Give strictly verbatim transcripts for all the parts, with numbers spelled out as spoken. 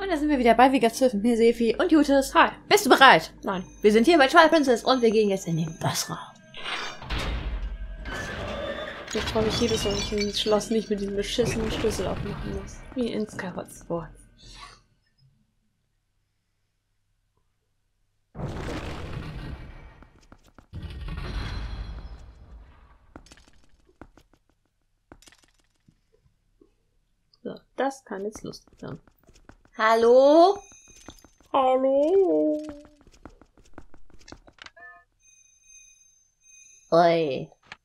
Und da sind wir wieder bei Vegas, mir Sefi und Jutis. Hi, bist du bereit? Nein. Wir sind hier bei Twilight Princess und wir gehen jetzt in den Bossraum. Ich freue mich jedes Mal, wenn ich das Schloss nicht mit diesem beschissenen Schlüssel aufmachen muss. Wie in Skyward Sword. So, das kann jetzt lustig werden. Hallo? Hallo? Oi.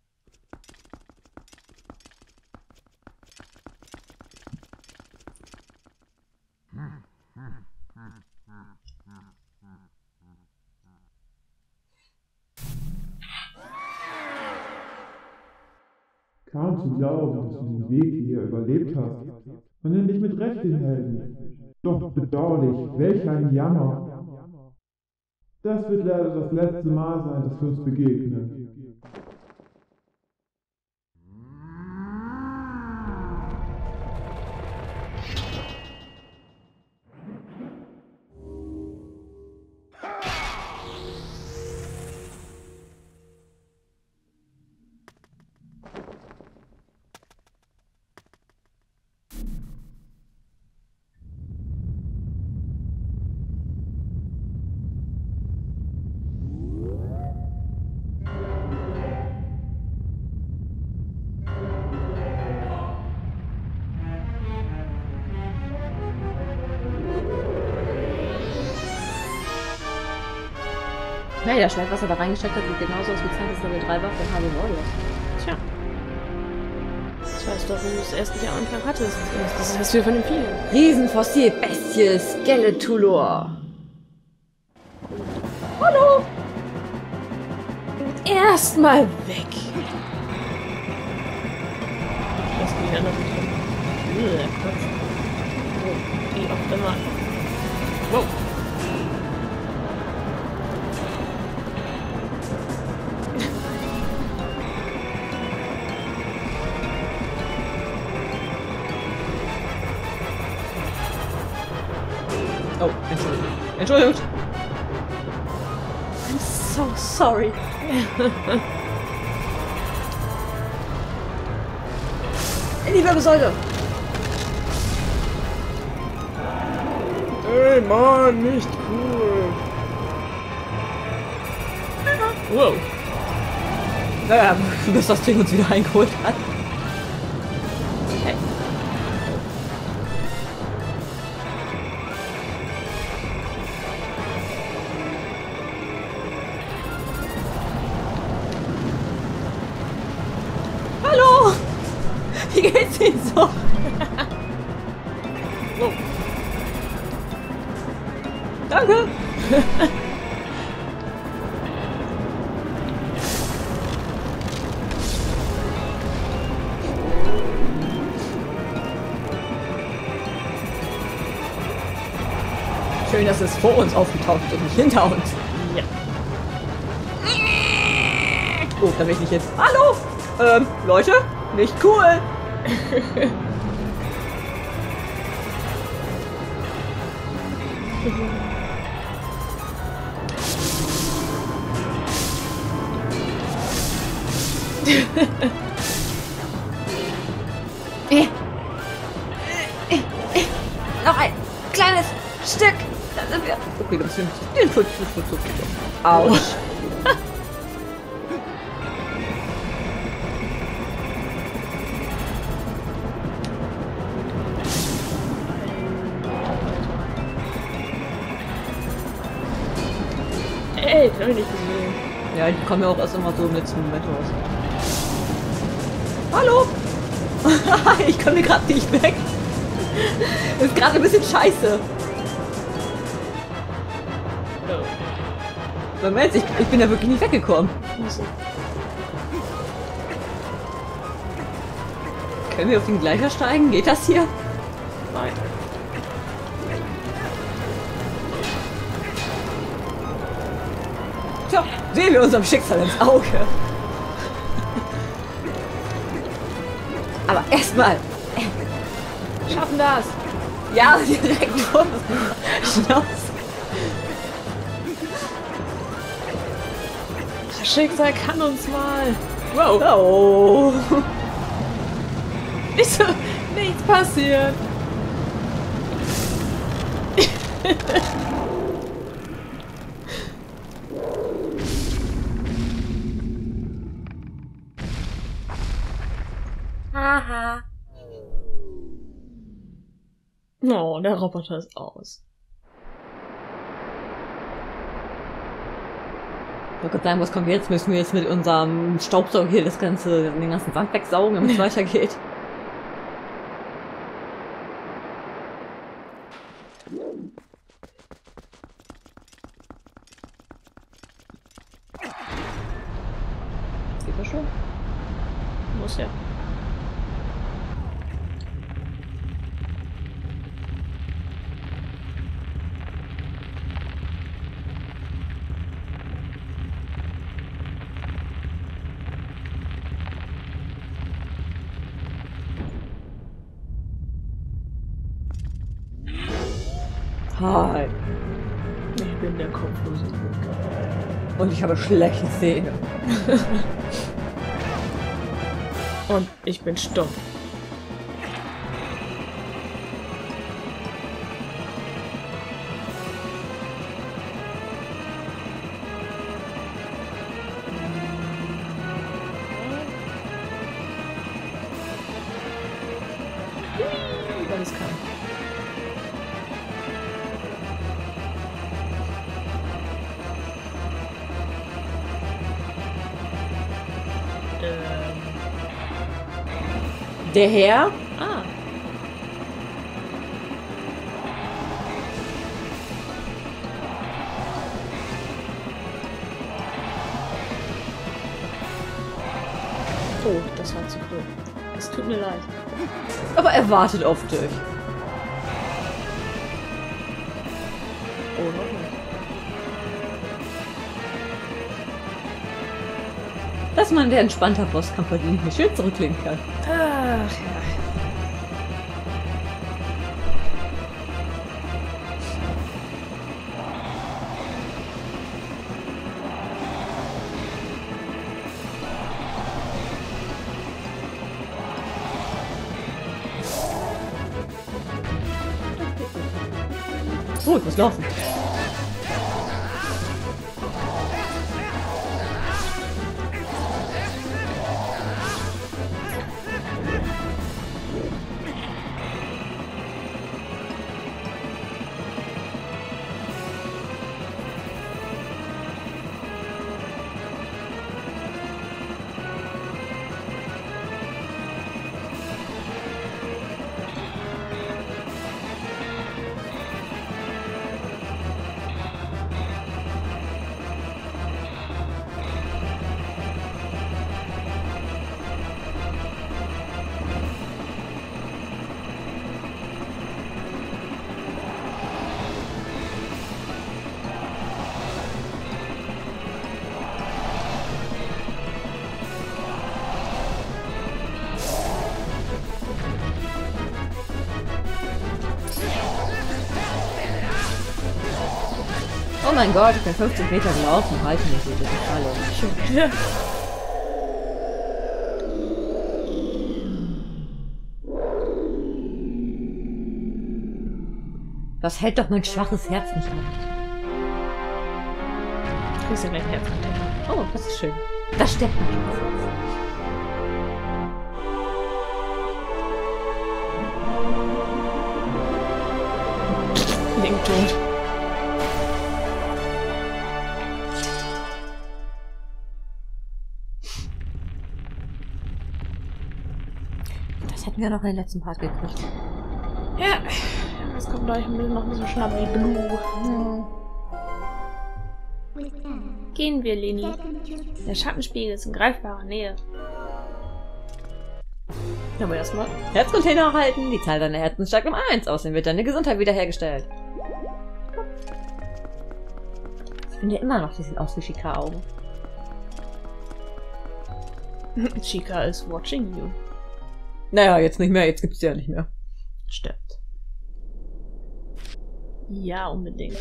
Kaum zu glauben, dass du den Weg hier überlebt hast. Man nennt dich mit Recht den Helden. Doch bedauerlich, welch ein Jammer. Das wird leider das letzte Mal sein, dass wir uns begegnen. Hey, das Schwert, was er da reingesteckt hat, sieht genauso aus wie Zantes Level drei Waffe von Harvey Warriors. Tja. Ich weiß doch, wo du es erst nicht am Anfang hattest. Das ist das wir von dem Vieh. Riesenfossil, Bestie, Skeletulor. Hallo! Erstmal weg. Das geht ja noch nicht. Wie auch immer. Wow. Oh, Entschuldigung. Entschuldigung. I'm so sorry. In die Wirbelsäule. Ey, Mann, nicht cool. Wow. Naja, bis das Ding uns wieder eingeholt hat. Hey. Hallo! Wie geht's Ihnen so? Wow. Danke! Schön, dass es vor uns aufgetaucht ist und nicht hinter uns. Ja. Oh, da bin ich nicht jetzt. Hallo! Ähm, Leute? Nicht cool! äh. Äh, äh. Noch ein kleines Stück. Da sind wir. Okay, das sind den Putz, Putz, Putz, Putz. Autsch. Ey, das hab ich nicht gesehen. Ja, die kommen ja auch erst immer so im letzten Moment raus. Hallo! Ich komme gerade nicht weg. Das ist gerade ein bisschen scheiße. Oh. Moment, ich, ich bin da wirklich nicht weggekommen. Also. Können wir auf den Gleiter steigen? Geht das hier? Nein. Tja, sehen wir unserem Schicksal ins Auge. Aber erstmal. Schaffen das! Ja, direkt vor das Schnauze. Das Schicksal kann uns mal. Wow. Oh. Nicht so, nichts passiert. Haha. Oh, der Roboter ist aus. Ich wollte gerade sagen, was kommt jetzt? Müssen wir jetzt mit unserem Staubsauger hier das ganze, den ganzen Sand wegsaugen, damit es weitergeht? Geht das schon? Muss ja. Hi. Ich bin der kopflose Glück. Und ich habe schlechte Zähne. Und ich bin stumm. Weil es kann. Ähm. Der Herr? Ah. Oh, das war zu früh. Es tut mir leid. Aber er wartet auf dich. Oh, noch nicht. Dass man der entspannter Bosskampf verdient nicht schön zurücklegen kann. Ach ja. Oh, ich muss laufen. Oh mein Gott, ich bin fünfzig Meter gelaufen. Halte mich hier, das ist alles. Schon wieder. Das hält doch mein schwaches Herz nicht aus. Ich kriegst ja gleich Herzcontainer. Oh, das ist schön. Das stärkt mein schwaches Herz. Link tot. Das hätten wir noch in den letzten Part gekriegt. Ja, es kommt gleich noch ein bisschen schnapp wie Blue. Hm. Gehen wir, Leni. Der Schattenspiegel ist in greifbarer Nähe. Aber erstmal. Herzcontainer erhalten. Die Zahl deiner Herzen steigt um eins. Außerdem wird deine Gesundheit wiederhergestellt. Ich finde immer noch, die sieht aus wie Chica-Augen. Chica is watching you. Naja, jetzt nicht mehr. Jetzt gibt's die ja nicht mehr. Stimmt. Ja, unbedingt.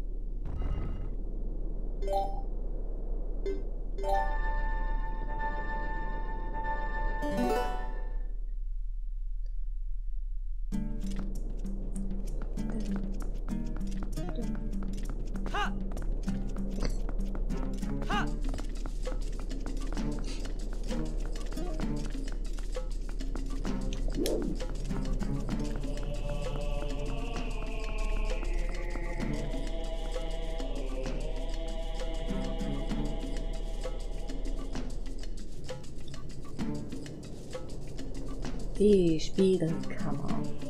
Die Spiegelkammer.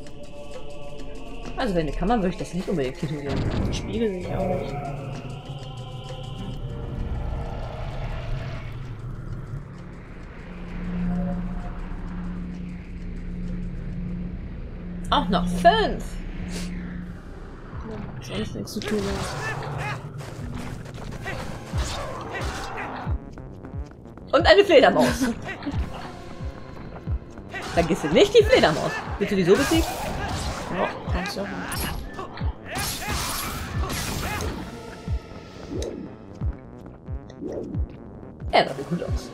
Also wenn eine Kammer würde ich das nicht unbedingt titulieren. Spiegel sehe ich auch nicht. Auch noch fünf! Ja, sonst nichts zu tun hast. Und eine Fledermaus. Vergiss nicht die Fledermaus. Willst du die so besiegen? Ja, kannst du auch. Ja, das sieht gut aus.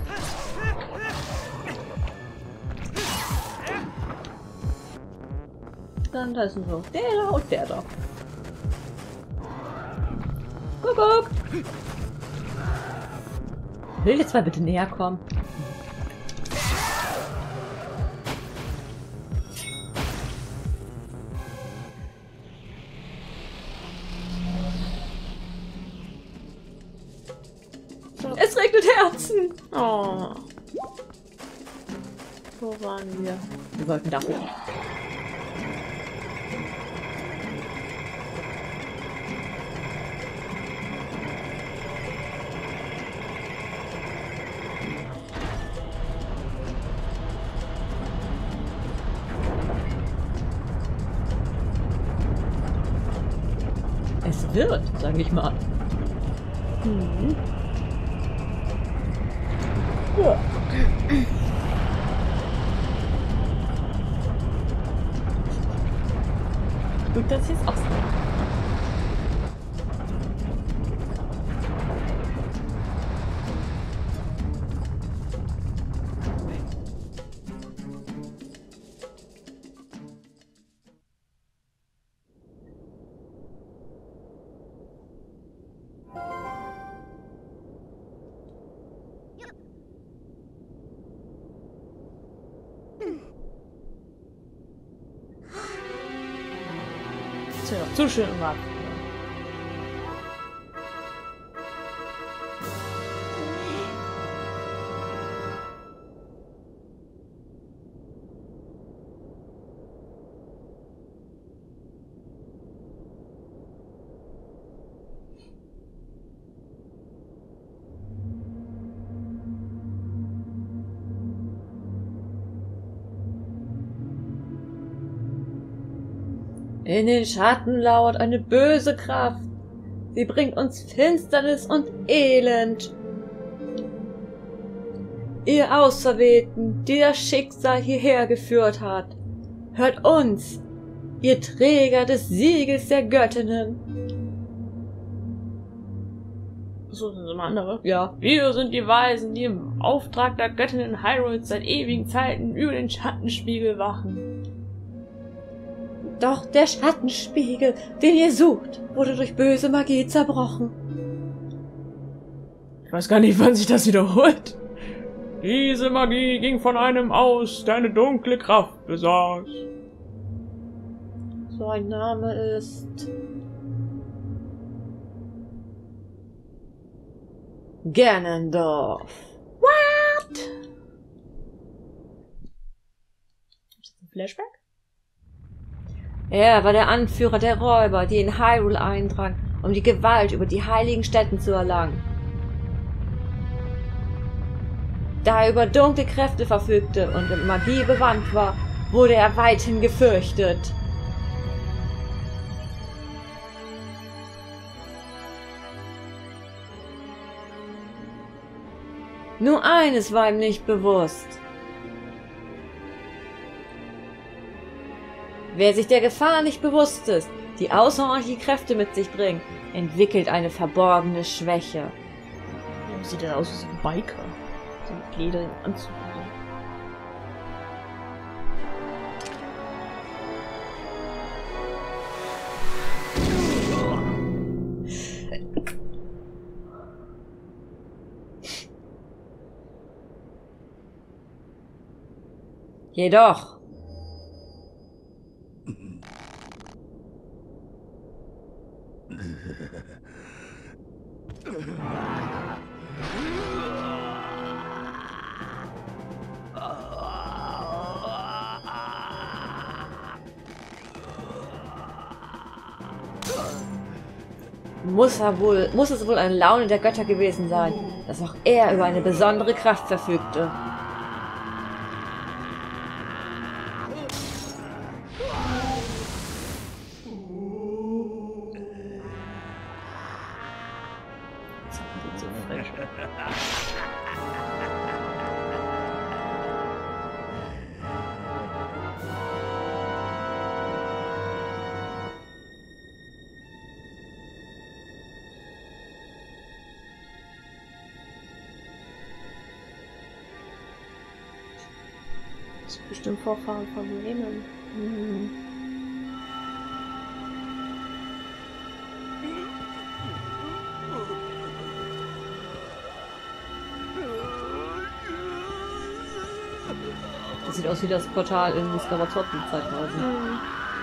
Dann da ist noch der da und der da. Guck, guck. Will jetzt mal bitte näher kommen? Es regnet Herzen! Oh. Wo waren wir? Wir wollten da hoch. Es wird, sage ich mal. Mhm. Ja. Gut, dass jetzt aus. Ist ja noch zu schön im Warten. In den Schatten lauert eine böse Kraft. Sie bringt uns Finsternis und Elend. Ihr Auserwählten, die das Schicksal hierher geführt hat, hört uns, ihr Träger des Siegels der Göttinnen. So sind immer andere. Ja. Wir sind die Weisen, die im Auftrag der Göttinnen Hyrule seit ewigen Zeiten über den Schattenspiegel wachen. Doch der Schattenspiegel, den ihr sucht, wurde durch böse Magie zerbrochen. Ich weiß gar nicht, wann sich das wiederholt. Diese Magie ging von einem aus, der eine dunkle Kraft besaß. Sein Name ist... Ganondorf. What? Ist das ein Flashback? Er war der Anführer der Räuber, die in Hyrule eindrangen, um die Gewalt über die heiligen Stätten zu erlangen. Da er über dunkle Kräfte verfügte und mit Magie bewandt war, wurde er weithin gefürchtet. Nur eines war ihm nicht bewusst. Wer sich der Gefahr nicht bewusst ist, die außerordentliche Kräfte mit sich bringen, entwickelt eine verborgene Schwäche. Ja, sieht er aus wie ein Biker. So mit Leder im Anzug. Jedoch muss er wohl, muss es wohl eine Laune der Götter gewesen sein, dass auch er über eine besondere Kraft verfügte. Das ist bestimmt Vorfahren von Bremen. Mhm. Das sieht aus wie das Portal in Skavatorten-Zeitreisen. Mhm.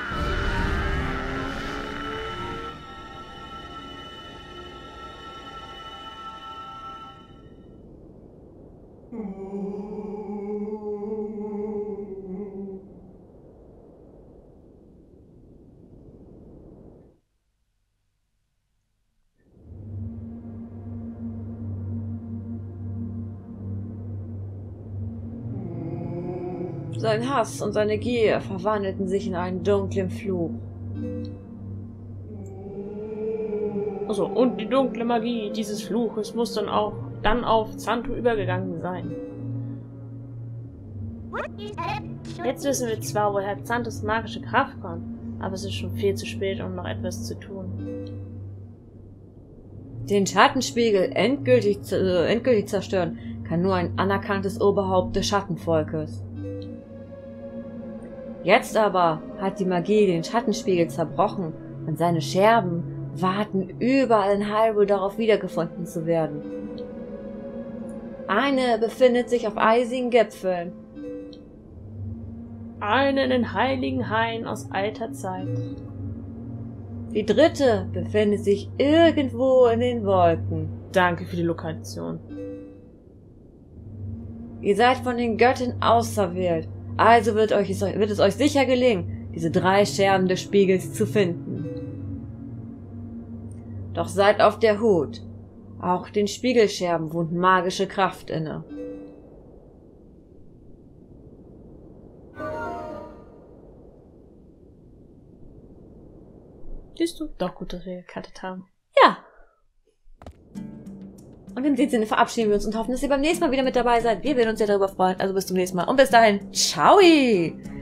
Sein Hass und seine Gier verwandelten sich in einen dunklen Fluch. Also, und die dunkle Magie dieses Fluches muss dann auch dann auf Xanto übergegangen sein. Jetzt wissen wir zwar, woher Xantos magische Kraft kommt, aber es ist schon viel zu spät, um noch etwas zu tun. Den Schattenspiegel endgültig, äh, endgültig zerstören kann nur ein anerkanntes Oberhaupt des Schattenvolkes. Jetzt aber hat die Magie den Schattenspiegel zerbrochen und seine Scherben warten überall in Hyrule darauf, wiedergefunden zu werden. Eine befindet sich auf eisigen Gipfeln. Eine in den heiligen Hain aus alter Zeit. Die dritte befindet sich irgendwo in den Wolken. Danke für die Lokation. Ihr seid von den Göttern auserwählt. Also wird, euch, wird es euch sicher gelingen, diese drei Scherben des Spiegels zu finden. Doch seid auf der Hut. Auch den Spiegelscherben wohnt magische Kraft inne. Siehst du? Doch gut, dass wir gecuttet haben. Ja. Und in dem Sinne verabschieden wir uns und hoffen, dass ihr beim nächsten Mal wieder mit dabei seid. Wir werden uns sehr darüber freuen. Also bis zum nächsten Mal. Und bis dahin, ciao!